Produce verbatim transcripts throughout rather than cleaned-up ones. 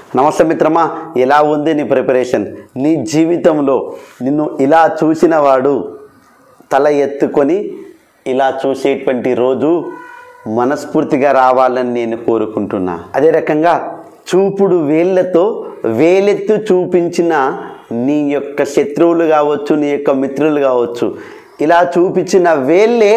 నమస్తే మిత్రమా, ఎలా ఉంది నీ ప్రిపరేషన్? నీ జీవితంలో నిన్ను ఇలా చూసిన వాడు తల ఎత్తుకొని ఇలా చూసేటువంటి రోజు మనస్ఫూర్తిగా రావాలని నేను కోరుకుంటున్నా. అదే రకంగా చూపుడు వేళ్ళతో వేలెత్తు చూపించిన నీ యొక్క శత్రువులు కావచ్చు, నీ యొక్క మిత్రులు కావచ్చు, ఇలా చూపించిన వేళ్ళే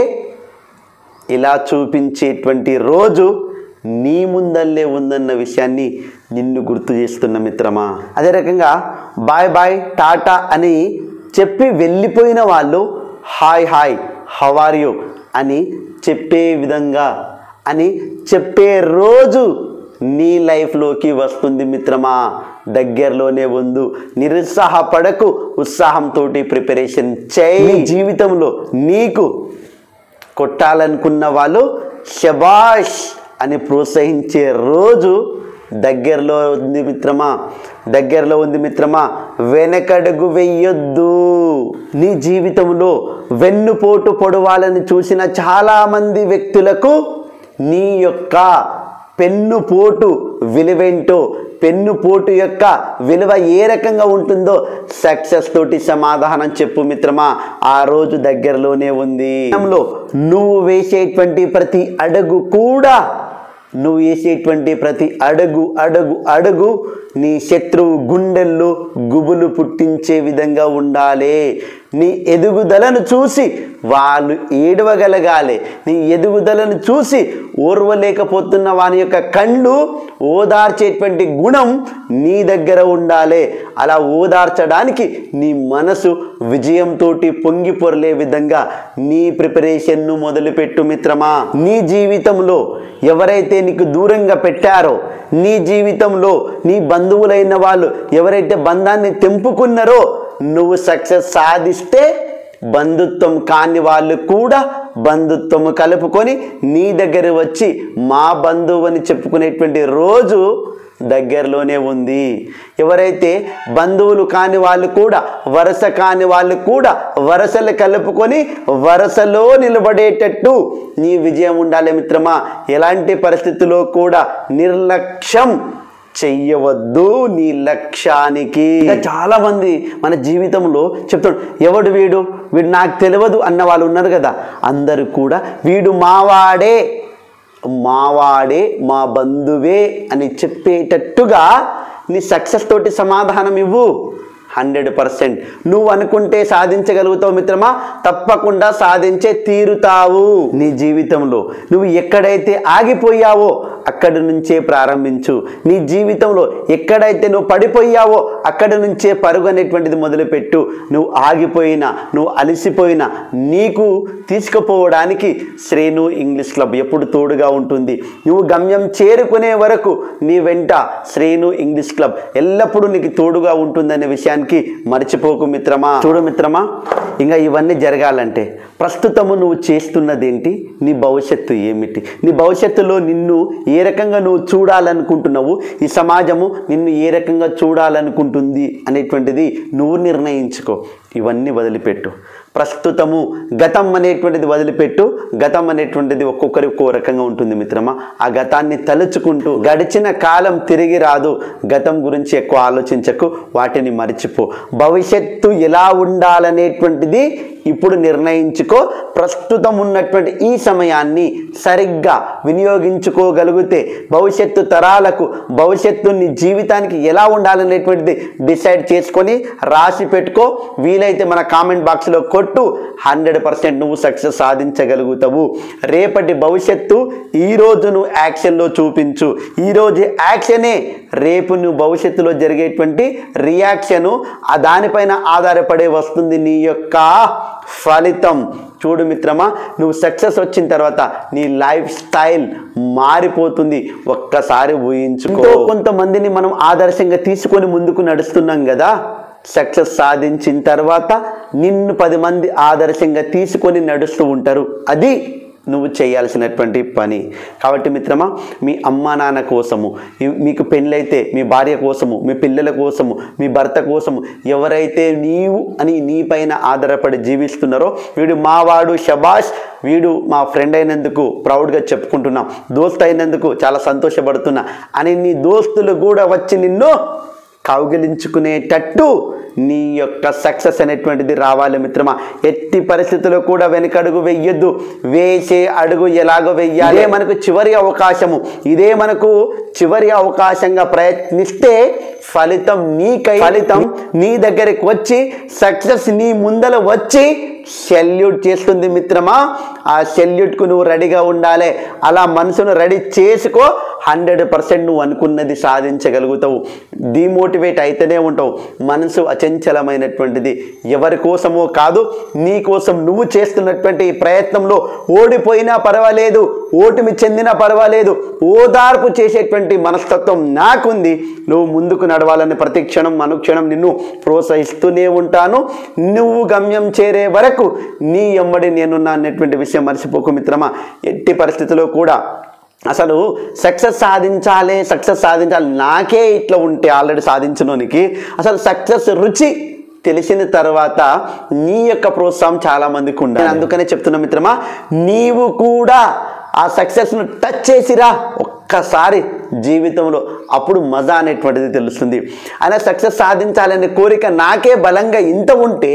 ఇలా చూపించేటువంటి రోజు నీ ముందల్లే ఉందన్న విషయాన్ని నిన్ను గుర్తు చేస్తున్న మిత్రమా. అదే రకంగా బాయ్ బాయ్ టాటా అని చెప్పి వెళ్ళిపోయిన వాళ్ళు hi hi how are you అని చెప్పే విధంగా అని చెప్పే రోజు నీ లైఫ్లోకి వస్తుంది మిత్రమా. దగ్గరలోనే ఉంది. నిరుత్సాహపడకు, ఉత్సాహంతో ప్రిపరేషన్ చేయి. జీవితంలో నీకు కొట్టాలనుకున్న వాళ్ళు శబాష్ అని ప్రోత్సహించే రోజు దగ్గరలో ఉంది మిత్రమా. దగ్గరలో ఉంది మిత్రమా. వెనకడుగు వెయ్యొద్దు. నీ జీవితంలో వెన్నుపోటు పొడవాలని చూసిన చాలామంది వ్యక్తులకు నీ యొక్క పెన్నుపోటు విలువేంటో, పెన్నుపోటు యొక్క విలువ ఏ రకంగా ఉంటుందో సక్సెస్ తోటి సమాధానం చెప్పు మిత్రమా. ఆ రోజు దగ్గరలోనే ఉంది. నువ్వు వేసేటువంటి ప్రతి అడుగు కూడా నువ్వు వేసేటువంటి ప్రతి అడుగు అడుగు అడుగు నీ శత్రువు గుండెల్లో గుబులు పుట్టించే విధంగా ఉండాలి. నీ ఎదుగుదలను చూసి వాళ్ళు ఏడవగలగాలి. నీ ఎదుగుదలను చూసి ఓర్వలేకపోతున్న వాని యొక్క కళ్ళు ఓదార్చేటువంటి గుణం నీ దగ్గర ఉండాలి. అలా ఓదార్చడానికి నీ మనసు విజయంతో పొంగి పొరలే విధంగా నీ ప్రిపరేషన్ను మొదలుపెట్టు మిత్రమా. నీ జీవితంలో ఎవరైతే నీకు దూరంగా పెట్టారో, నీ జీవితంలో నీ బంధువులైన వాళ్ళు ఎవరైతే బంధాన్ని తెంపుకున్నారో, నువ్వు సక్సెస్ సాధిస్తే బంధుత్వం కాని వాళ్ళు కూడా బంధుత్వం కలుపుకొని నీ దగ్గర వచ్చి మా బంధువు అని చెప్పుకునేటువంటి రోజు దగ్గరలోనే ఉంది. ఎవరైతే బంధువులు కాని వాళ్ళు కూడా, వరస కాని వాళ్ళు కూడా వరసలు కలుపుకొని వరసలో నిలబడేటట్టు నీ విజయం ఉండాలి మిత్రమా. ఎలాంటి పరిస్థితుల్లో కూడా నిర్లక్ష్యం చెయ్యవద్దు నీ లక్ష్యానికి. చాలా మంది మన జీవితంలో చెప్తాడు, ఎవడు వీడు వీడు నాకు తెలియదు అన్న వాళ్ళు ఉన్నారు కదా. అందరూ కూడా వీడు మావాడే మావాడే మా బంధువే అని చెప్పేటట్టుగా నీ సక్సెస్ తోటి సమాధానం ఇవ్వు. హండ్రెడ్ పర్సెంట్ నువ్వు అనుకుంటే సాధించగలుగుతావు మిత్రమా. తప్పకుండా సాధించే తీరుతావు. నీ జీవితంలో నువ్వు ఎక్కడైతే ఆగిపోయావో అక్కడి నుంచే ప్రారంభించు. నీ జీవితంలో ఎక్కడైతే నువ్వు పడిపోయావో అక్కడి నుంచే పరుగు అనేటువంటిది మొదలుపెట్టు. నువ్వు ఆగిపోయినా, నువ్వు అలసిపోయినా నీకు తీసుకుపోవడానికి శ్రేణు ఇంగ్లీష్ క్లబ్ ఎప్పుడు తోడుగా ఉంటుంది. నువ్వు గమ్యం చేరుకునే వరకు నీ వెంట శ్రేణు ఇంగ్లీష్ క్లబ్ ఎల్లప్పుడూ నీకు తోడుగా ఉంటుందనే విషయాన్ని మర్చిపోకు మిత్రమా. చూడు మిత్రమా, ఇంకా ఇవన్నీ జరగాలంటే ప్రస్తుతము నువ్వు చేస్తున్నది ఏంటి, నీ భవిష్యత్తు ఏమిటి, నీ భవిష్యత్తులో నిన్ను ఏ రకంగా నువ్వు చూడాలనుకుంటున్నావు, ఈ సమాజము నిన్ను ఏ రకంగా చూడాలనుకుంటుంది అనేటువంటిది నువ్వు నిర్ణయించుకో. ఇవన్నీ వదిలిపెట్టు. ప్రస్తుతము గతం అనేటువంటిది వదిలిపెట్టు. గతం అనేటువంటిది ఒక్కొక్కరి ఒక్కో రకంగా ఉంటుంది మిత్రమా. ఆ గతాన్ని తలుచుకుంటూ గడిచిన కాలం తిరిగి రాదు. గతం గురించి ఎక్కువ ఆలోచించకు, వాటిని మర్చిపో. భవిష్యత్తు ఎలా ఉండాలనేటువంటిది ఇప్పుడు నిర్ణయించుకో. ప్రస్తుతం ఉన్నటువంటి ఈ సమయాన్ని సరిగ్గా వినియోగించుకోగలిగితే భవిష్యత్తు తరాలకు, భవిష్యత్తు నీ జీవితానికి ఎలా ఉండాలనేటువంటిది డిసైడ్ చేసుకొని రాసి పెట్టుకో. వీలైతే మన కామెంట్ బాక్స్లో కొట్టు. హండ్రెడ్ పర్సెంట్ నువ్వు సక్సెస్ సాధించగలుగుతావు. రేపటి భవిష్యత్తు ఈరోజు నువ్వు యాక్షన్లో చూపించు. ఈరోజు యాక్షనే రేపు నువ్వు భవిష్యత్తులో జరిగేటువంటి రియాక్షను, ఆ దానిపైన ఆధారపడే వస్తుంది నీ యొక్క ఫలితం. చూడు మిత్రమా, నువ్వు సక్సెస్ వచ్చిన తర్వాత నీ లైఫ్ స్టైల్ మారిపోతుంది. ఒక్కసారి ఊహించుకో. కొంతమందిని మనం ఆదర్శంగా తీసుకొని ముందుకు నడుస్తున్నాం కదా. సక్సెస్ సాధించిన తర్వాత నిన్ను పది మంది ఆదర్శంగా తీసుకొని నడుస్తూ ఉంటారు. అది నువ్వు చేయాల్సినటువంటి పని. కాబట్టి మిత్రమా, మీ అమ్మా నాన్న కోసము, మీకు పెళ్ళైతే మీ భార్య కోసము, మీ పిల్లల కోసము, మీ భర్త కోసము ఎవరైతే నీవు అని నీపైన ఆధారపడి జీవిస్తున్నారో, వీడు మావాడు శబాష్, వీడు మా ఫ్రెండ్ అయినందుకు ప్రౌడ్గా చెప్పుకుంటున్నాం, దోస్త్ అయినందుకు చాలా సంతోషపడుతున్నా అని నీ దోస్తులు కూడా వచ్చి నిన్ను కౌగిలించుకునేటట్టు నీ యొక్క సక్సెస్ అనేటువంటిది రావాలి మిత్రమా. ఎట్టి పరిస్థితుల్లో కూడా వెనకడుగు వెయ్యొద్దు. వేసే అడుగు ఎలాగో వెయ్యాలి. ఇదే మనకు చివరి అవకాశము. ఇదే మనకు చివరి అవకాశంగా ప్రయత్నిస్తే ఫలితం నీకై ఫలితం నీ దగ్గరికి వచ్చి సక్సెస్ నీ ముందర వచ్చి సెల్యూట్ చేస్తుంది మిత్రమా. ఆ సెల్యూట్కు నువ్వు రెడీగా ఉండాలి. అలా మనసును రెడీ చేసుకో, హండ్రెడ్ పర్సెంట్ నువ్వు అనుకున్నది సాధించగలుగుతావు. డిమోటివేట్ అయితేనే ఉంటావు. మనసు అచంచలమైనటువంటిది. ఎవరి కోసమో కాదు, నీ కోసం నువ్వు చేస్తున్నటువంటి ప్రయత్నంలో ఓడిపోయినా పర్వాలేదు, ఓటమి చెందినా పర్వాలేదు, ఓదార్పు చేసేటువంటి మనస్తత్వం నాకుంది. నువ్వు ముందుకు నడవాలని ప్రతి క్షణం అనుక్షణం నిన్ను ప్రోత్సహిస్తూనే ఉంటాను. నువ్వు గమ్యం చేరే వరకు నీ ఎమ్మడి నేనున్నా అనేటువంటి విషయం మర్చిపోకు మిత్రమా. ఎట్టి పరిస్థితుల్లో కూడా అసలు సక్సెస్ సాధించాలి సక్సెస్ సాధించాలి నాకే ఇట్లా ఉంటే ఆల్రెడీ సాధించడానికి అసలు సక్సెస్ రుచి తెలిసిన తర్వాత నీ యొక్క ప్రోత్సాహం చాలామందికి ఉండాలి. అందుకనే చెప్తున్నా మిత్రమా, నీవు కూడా ఆ సక్సెస్ను టచ్ చేసిరా ఒక్కసారి జీవితంలో, అప్పుడు మజా అనేటువంటిది తెలుస్తుంది. అయినా సక్సెస్ సాధించాలనే కోరిక నాకే బలంగా ఇంత ఉంటే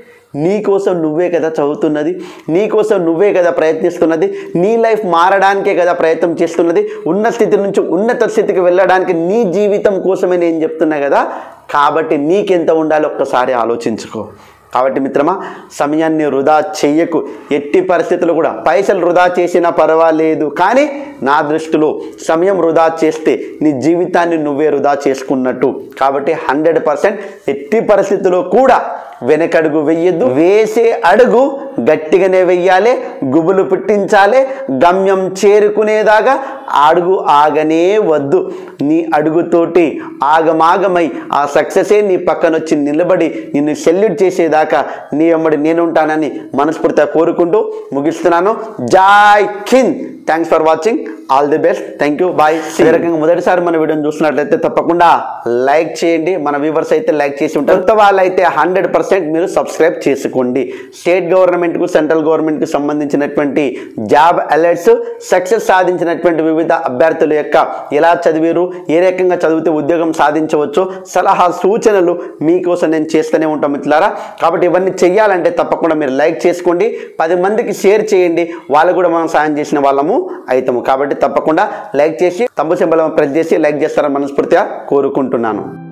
నీకోసం నువ్వే కదా చదువుతున్నది, నీకోసం నువ్వే కదా ప్రయత్నిస్తున్నది, నీ లైఫ్ మారడానికే కదా ప్రయత్నం చేస్తున్నది, ఉన్న స్థితి నుంచి ఉన్నత స్థితికి వెళ్ళడానికి నీ జీవితం కోసమే నేను చెప్తున్నా కదా. కాబట్టి నీకెంత ఉండాలో ఒక్కసారి ఆలోచించుకో. కాబట్టి మిత్రమా, సమయాన్ని వృధా చెయ్యకు. ఎట్టి పరిస్థితులు కూడా పైసలు వృధా చేసినా పర్వాలేదు, కానీ నా దృష్టిలో సమయం వృధా చేస్తే నీ జీవితాన్ని నువ్వే వృధా చేసుకున్నట్టు. కాబట్టి హండ్రెడ్ పర్సెంట్ ఎట్టి పరిస్థితుల్లో కూడా వెనకడుగు వెయ్యొద్దు. వేసే అడుగు గట్టిగానే వెయ్యాలి, గుబులు పుట్టించాలి. గమ్యం చేరుకునేదాకా అడుగు ఆగనే వద్దు. నీ అడుగుతోటి ఆగమాగమై ఆ సక్సెసే నీ పక్కనొచ్చి నిలబడి నిన్ను సెల్యూట్ చేసేదాకా నీ వెంబడి నేను ఉంటానని మనస్ఫూర్తిగా కోరుకుంటూ ముగిస్తున్నాను. Jai Hind. Thanks for watching. All the best. Thank you. Bye. ఈ రకంగా మొదటిసారి మన వీడియోని చూస్తున్నట్లయితే తప్పకుండా లైక్ చేయండి. మన వ్యూవర్స్ అయితే లైక్ చేసి ఉంటారు. కొత్త వాళ్ళు అయితే హండ్రెడ్ పర్సెంట్ మీరు సబ్స్క్రైబ్ చేసుకోండి. స్టేట్ గవర్నమెంట్కు సెంట్రల్ గవర్నమెంట్కు సంబంధించినటువంటి జాబ్ అలర్ట్స్, సక్సెస్ సాధించినటువంటి వివిధ అభ్యర్థుల యొక్క ఎలా చదివారు, ఏ రకంగా చదివితే ఉద్యోగం సాధించవచ్చు, సలహా సూచనలు మీకోసం నేను చేస్తూనే ఉంటాం మిత్రులారా. కాబట్టి ఇవన్నీ చెయ్యాలంటే తప్పకుండా మీరు లైక్ చేసుకోండి, పది మందికి షేర్ చేయండి. వాళ్ళు కూడా మనం సాయం చేసిన వాళ్ళము అవుతాము. కాబట్టి తప్పకుండా లైక్ చేసి తంబు సింబల్ ప్రెస్ చేసి లైక్ చేస్తారని మనస్ఫూర్తిగా కోరుకుంటున్నాను.